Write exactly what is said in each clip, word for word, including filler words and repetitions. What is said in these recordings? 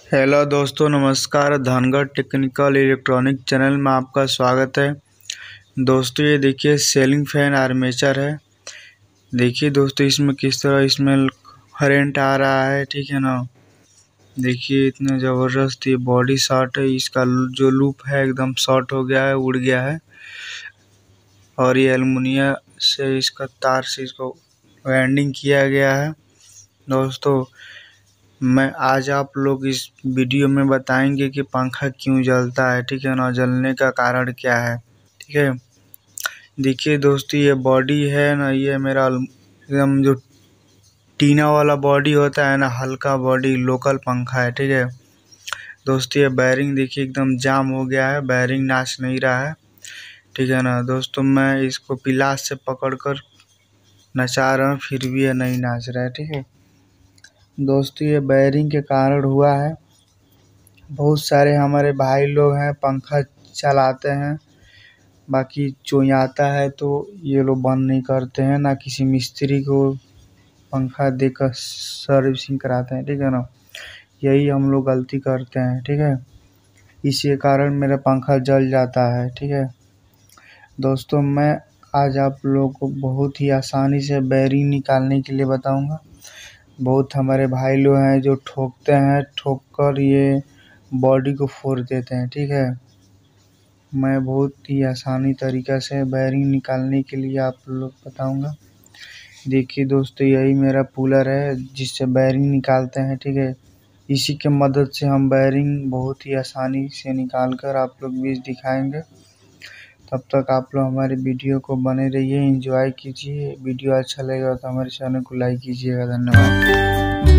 Hello दोस्तों, नमस्कार। Dhangarh technical electronic channel में आपका स्वागत है। दोस्तों ये देखिए सीलिंग फैन आर्मेचर है। देखिए दोस्तों इसमें किस तरह इसमें करंट आ रहा है, ठीक है ना। देखिए इतना ज़बरदस्त ये बॉडी शॉर्ट है, इसका जो लूप है एकदम शॉर्ट हो गया है, उड़ गया है। और ये एल्युमिनियम से इसका तार से इसको वायरिंग किया गया है। दोस्तों मैं आज आप लोग इस वीडियो में बताएंगे कि पंखा क्यों जलता है, ठीक है ना, जलने का कारण क्या है, ठीक है। देखिए दोस्तों ये बॉडी है ना, ये मेरा एकदम जो टीना वाला बॉडी होता है ना, हल्का बॉडी लोकल पंखा है, ठीक है। दोस्तों ये बैरिंग देखिए एकदम जाम हो गया है, बैरिंग नाच नहीं रहा है, ठीक है ना। दोस्तों मैं इसको पिलास से पकड़कर नचा रहा हूँ, फिर भी ये नहीं नाच रहा है, ठीक है। दोस्तों ये बैरिंग के कारण हुआ है। बहुत सारे हमारे भाई लोग हैं पंखा चलाते हैं, बाकी चोंयाता है तो ये लोग बंद नहीं करते हैं, ना किसी मिस्त्री को पंखा देकर सर्विसिंग कराते हैं, ठीक है ना। यही हम लोग गलती करते हैं, ठीक है। इसी कारण मेरा पंखा जल जाता है, ठीक है। दोस्तों मैं आज आप लोगों को बहुत ही आसानी से बैरिंग निकालने के लिए बताऊंगा। बहुत हमारे भाई लोग हैं जो ठोकते हैं, ठोक कर ये बॉडी को फोड़ देते हैं, ठीक है। मैं बहुत ही आसानी तरीक़ा से बैरिंग निकालने के लिए आप लोग बताऊंगा। देखिए दोस्तों यही मेरा पुलर है जिससे बैरिंग निकालते हैं, ठीक है। इसी के मदद से हम बैरिंग बहुत ही आसानी से निकाल कर आप लोग भी दिखाएंगे। तब तक आप लोग हमारे वीडियो को बने रहिए, एंजॉय कीजिए। वीडियो अच्छा लगेगा तो हमारे चैनल को लाइक कीजिएगा। धन्यवाद।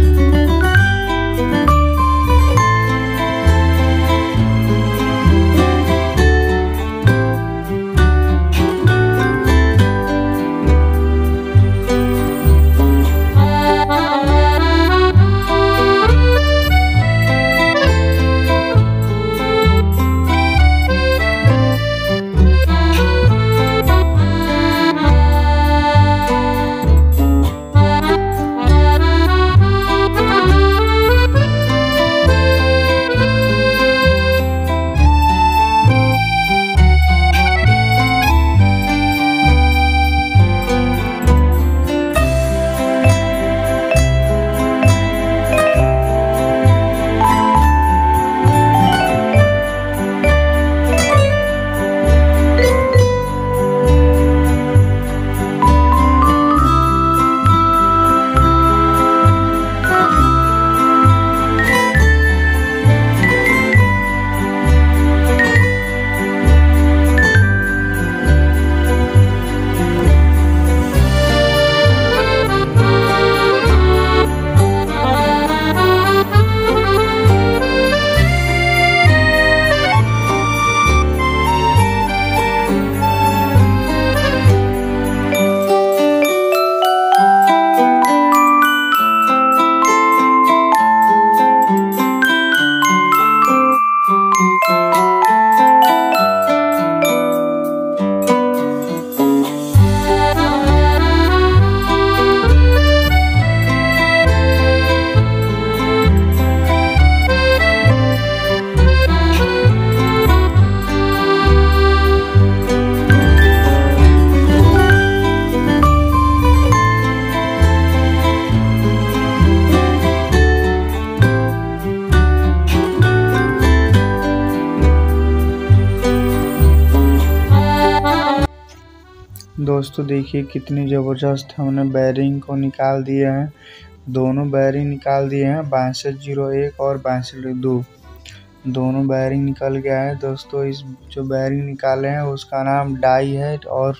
दोस्तों देखिए कितनी ज़बरदस्त हमने बैरिंग को निकाल दिए हैं। दोनों बैरिंग निकाल दिए हैं, बासठ जीरो एक और बासठ दो, दोनों बैरिंग निकल गया है। दोस्तों इस जो बैरिंग निकाले हैं उसका नाम डाई है और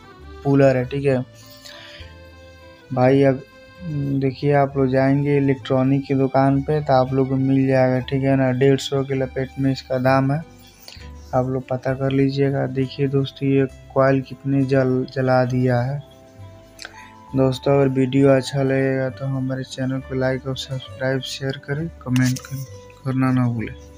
पुलर है, ठीक है भाई। अब देखिए आप लोग जाएंगे इलेक्ट्रॉनिक की दुकान पे तो आप लोग को मिल जाएगा, ठीक है ना। डेढ़ सौ के लपेट में इसका दाम है, आप लोग पता कर लीजिएगा। देखिए दोस्तों ये कॉइल कितने जल जला दिया है। दोस्तों अगर वीडियो अच्छा लगेगा तो हमारे चैनल को लाइक और सब्सक्राइब शेयर करें, कमेंट करना ना भूलें।